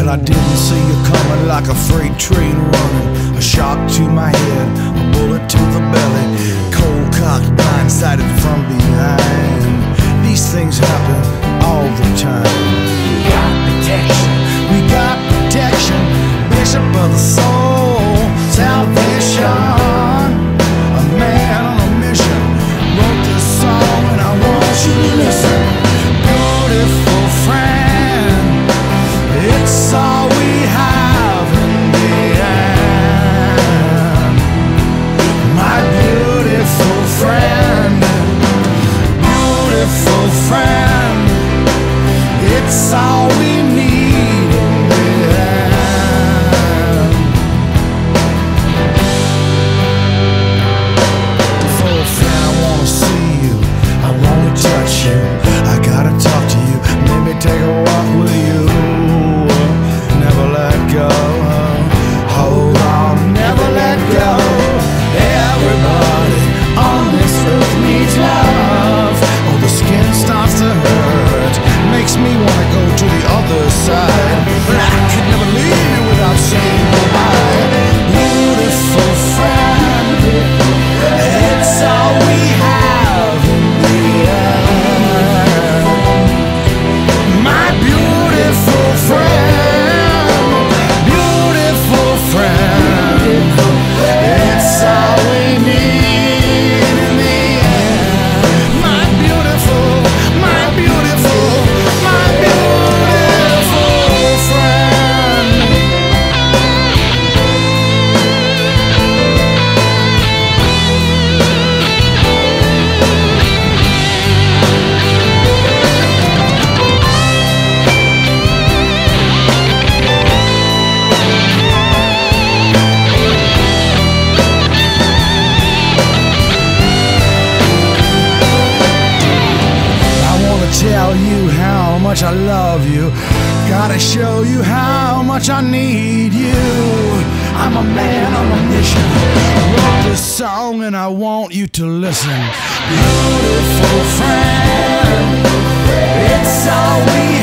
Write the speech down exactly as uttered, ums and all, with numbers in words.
I didn't see you coming like a freight train running. A shock to my head, a bullet to the belly, cold cocked, blindsided from behind. These things happen all the time. We got protection, we got protection. Bishop of the soul, salvation. A man on a mission wrote this song, and I want you to listen. Beautiful friend, it's all we have in the end. My beautiful friend, beautiful friend, it's all we need in the end. Full friend, I wanna see you, I wanna touch you, I gotta talk to you, maybe take a walk with you. Never let go, hold on, never let go. Everybody on this earth needs love. Oh, the skin starts to hurt, makes me wanna go to the other side, but I could never leave you without saying goodbye. Beautiful friend, it's all we have in the end. My beautiful friend, beautiful friend, it's all we need in the end. My beautiful, my beautiful, my beautiful friend. I wanna tell you how much I love you. Gotta show you how much I need you. I'm a man on a mission. I wrote this song and I want you to listen. Beautiful friend, it's all we